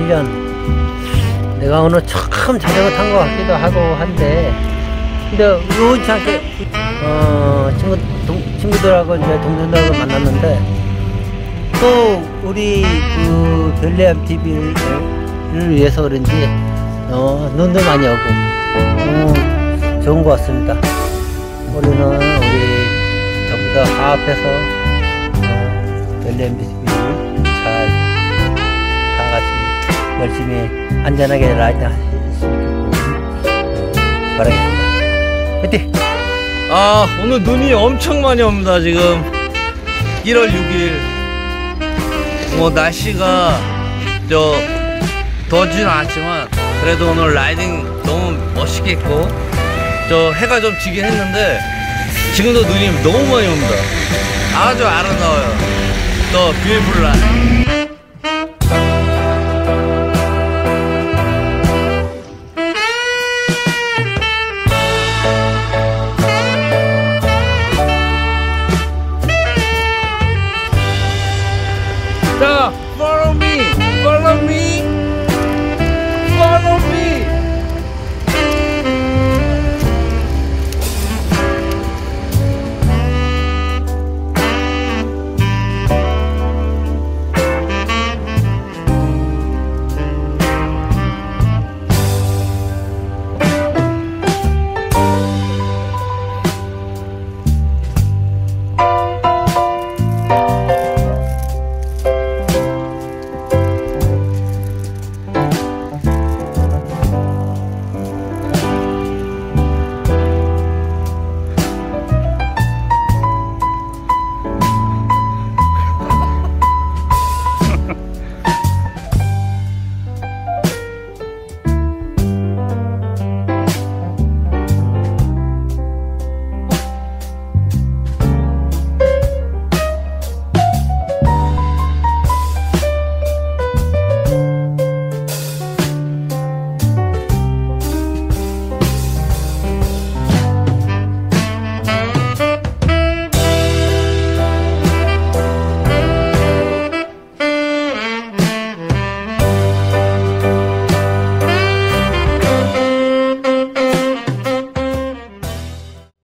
1년 내가 오늘 처음 자전거 탄 것 같기도 하고 한데, 근데 우연치 않게 친구들하고 이제 동생들하고 만났는데, 또 우리 그 별내암 TV를 위해서 그런지 눈도 많이 오고 좋은 것 같습니다. 우리는 우리 전부 다 화합해서 별내암 TV를 잘 다 같이 열심히 안전하게 라이딩 하시면 바라겠습니다. 화이팅! 아, 오늘 눈이 엄청 많이 옵니다. 지금 1월 6일 뭐 날씨가 더워지는 않지만 그래도 오늘 라이딩 너무 멋있게 했고, 해가 좀 지긴 했는데 지금도 눈이 너무 많이 옵니다. 아주 아름다워요. 더 뷰티풀 라이딩.